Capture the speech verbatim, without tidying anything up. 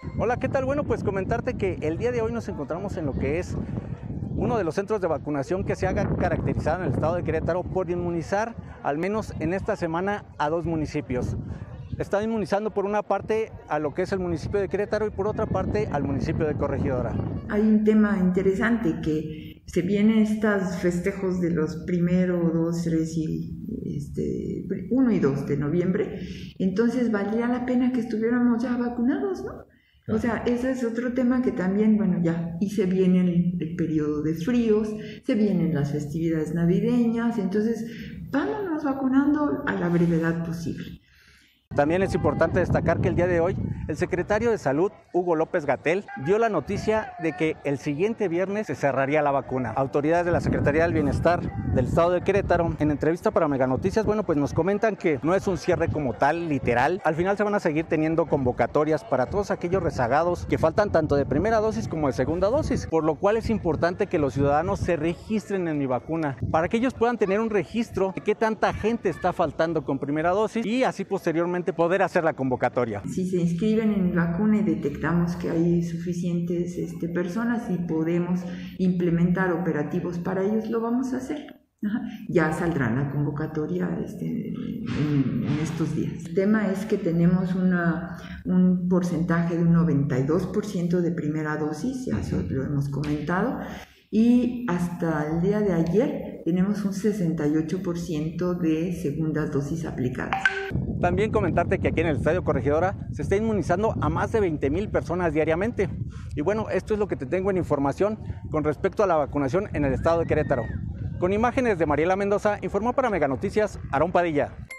Hola, ¿qué tal? Bueno, pues comentarte que el día de hoy nos encontramos en lo que es uno de los centros de vacunación que se ha caracterizado en el estado de Querétaro por inmunizar, al menos en esta semana, a dos municipios. Están inmunizando por una parte a lo que es el municipio de Querétaro y por otra parte al municipio de Corregidora. Hay un tema interesante que se vienen estos festejos de los primero, dos, tres y este, uno y dos de noviembre, entonces valdría la pena que estuviéramos ya vacunados, ¿no? O sea, ese es otro tema que también, bueno, ya, y se viene el, el periodo de fríos, se vienen las festividades navideñas, entonces vámonos vacunando a la brevedad posible. También es importante destacar que el día de hoy el secretario de Salud, Hugo López-Gatell, dio la noticia de que el siguiente viernes se cerraría la vacuna. Autoridades de la Secretaría del Bienestar del Estado de Querétaro, en entrevista para Mega Noticias, bueno, pues nos comentan que no es un cierre como tal, literal. Al final se van a seguir teniendo convocatorias para todos aquellos rezagados que faltan tanto de primera dosis como de segunda dosis, por lo cual es importante que los ciudadanos se registren en Mi Vacuna, para que ellos puedan tener un registro de qué tanta gente está faltando con primera dosis y así posteriormente poder hacer la convocatoria. Si se inscriben en Mi Vacuna y detectamos que hay suficientes este, personas y podemos implementar operativos para ellos, lo vamos a hacer. Ajá. Ya saldrá la convocatoria este, en, en estos días. El tema es que tenemos una, un porcentaje de un noventa y dos por ciento de primera dosis, ya eso lo hemos comentado, y hasta el día de ayer tenemos un sesenta y ocho por ciento de segundas dosis aplicadas. También comentarte que aquí en el Estadio Corregidora se está inmunizando a más de veinte mil personas diariamente. Y bueno, esto es lo que te tengo en información con respecto a la vacunación en el estado de Querétaro. Con imágenes de Mariela Mendoza, informó para Mega Noticias, Aarón Padilla.